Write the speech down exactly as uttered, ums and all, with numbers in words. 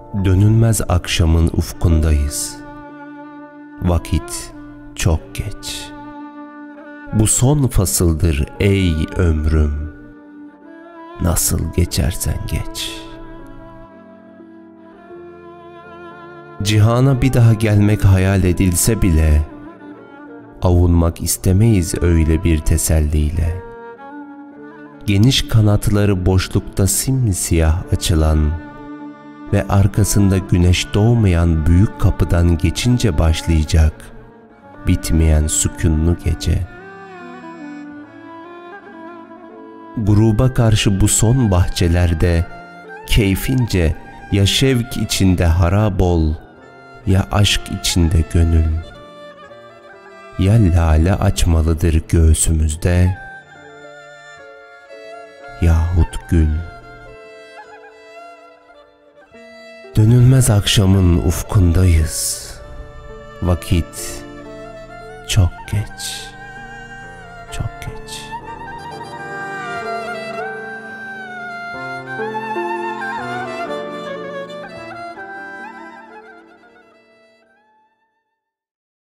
Dönülmez akşamın ufkundayız. Vakit çok geç. Bu son fasıldır ey ömrüm. Nasıl geçersen geç. Cihana bir daha gelmek hayal edilse bile avunmak istemeyiz öyle bir teselliyle. Geniş kanatları boşlukta simsiyah açılan ve arkasında güneş doğmayan büyük kapıdan geçince başlayacak bitmeyen sükûnlu gece. Gruba karşı bu son bahçelerde keyfince ya şevk içinde harap ol, ya aşk içinde gönül. Ya lale açmalıdır göğsümüzde, yahut gül. Dönülmez akşamın ufkundayız. Vakit çok geç, çok geç.